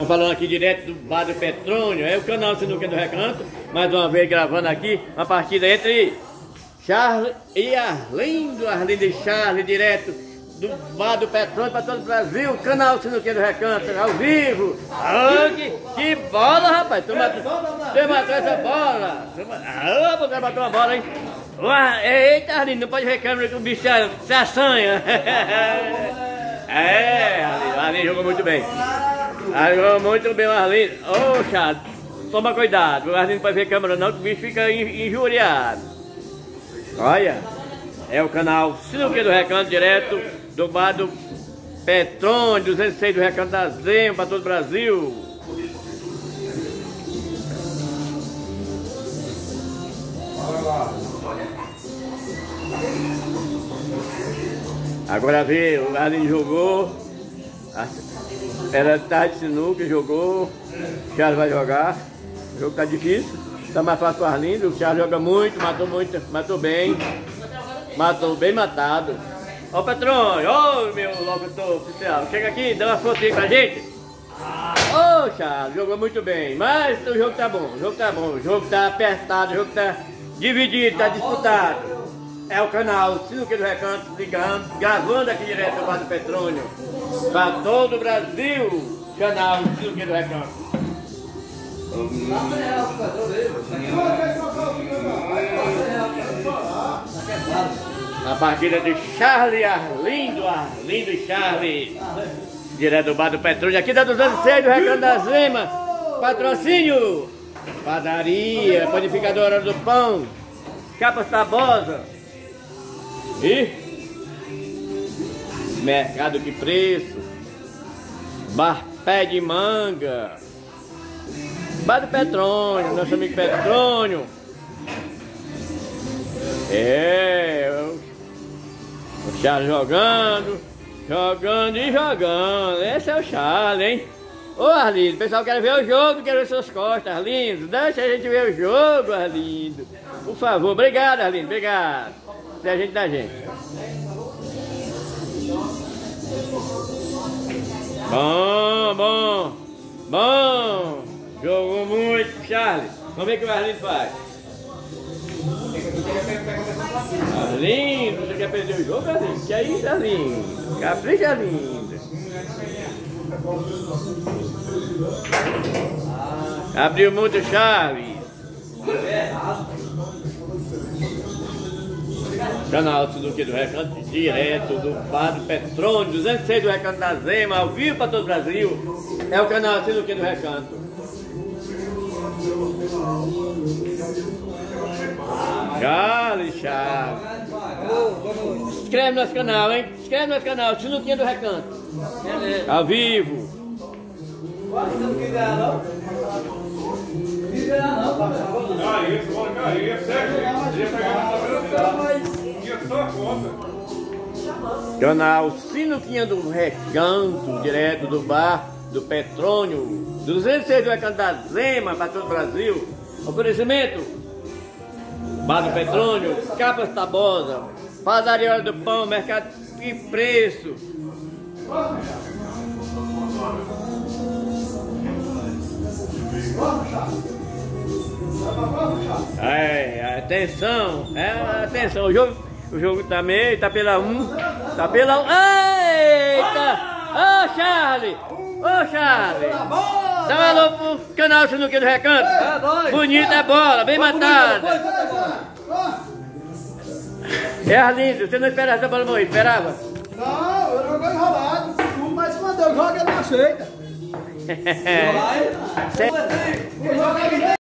Falando aqui direto do bar do Petrônio, é o canal Sinuca do Recanto, mais uma vez gravando aqui uma partida entre Charles e Arlindo e Charles, direto do bar do Petrônio para todo o Brasil, canal Sinuca do Recanto, ao vivo. Que bola, rapaz! Tu matou essa bola! Você matou uma bola, hein? Eita, Arlindo, não pode ver câmera que o bicho se assanha. Arlindo jogou muito bem. Jogou muito bem o Arlindo. Ô, Charles, toma cuidado. O Arlindo não pode ver câmera não, que o bicho fica injuriado. Olha, é o canal Sinuca do Recanto, direto do bar do Petrônio, 206 do Recanto da Zema, para todo o Brasil. Agora vê, o Arlindo jogou. Era tarde de sinuca, jogou. O Charles vai jogar. O jogo tá difícil, tá mais fácil para o Arlindo. O Charles joga muito, matou bem. Matou bem matado. Ó o Petrônio, ó meu locutor oficial. Chega aqui, dá uma fotinha pra gente. Ô Charles, jogou muito bem. Mas o jogo tá bom, o jogo tá bom. O jogo tá apertado, o jogo tá dividido, tá disputado. É o canal Sinuca do Recanto, ligando, gravando aqui direto do bar do Petrônio para todo o Brasil, canal Sinuca do Recanto. A partida de Charles e Arlindo e Charles, direto do bar do Petrônio, aqui da 206 do Recanto da Zema. Patrocínio, padaria, panificadora do pão, Capas Tabosa. E Mercado Que Preço, Bar Pé de Manga, Bar do Petrônio, nosso amigo Petrônio. O Charles jogando e jogando. Esse é o Charles, hein? Ô Arlindo, o pessoal quer ver o jogo, quer ver suas costas, Arlindo. Deixa a gente ver o jogo, Arlindo. Por favor, obrigado, Arlindo, obrigado. Você é a gente da gente. Bom. Jogou muito, Charles. Vamos ver o que o Arlindo faz. Arlindo, você quer perder o jogo, Arlindo? Que é isso, Arlindo? Capricha, Arlindo. Abriu muito, Charles. Canal Sinuca do Recanto, direto do bar do Petrônio, 206 do Recanto da Zema, ao vivo para todo o Brasil. É o canal Sinuca do Recanto. Charles. Se inscreve no nosso canal, hein? Se inscreve no nosso canal, Sinuca do Recanto. Ao vivo. Canal Sinuquinha do Recanto, direto do bar do Petrônio, 206 do Recanto da Zema, para todo o Brasil. Oferecimento: Bar do Petrônio, Capas Tabosa, Padaria Hora do Pão, Mercado Que Preço. Atenção, o jogo tá meio, tá pela 1, eita! Ô Charles! Dá um alô pro canal Sinuca do Recanto. Bonita a bola, bem matada. Arlindo, você não esperava essa bola morrer, esperava? Não, eu joguei enrolado, mas quando eu jogo ele não aceita.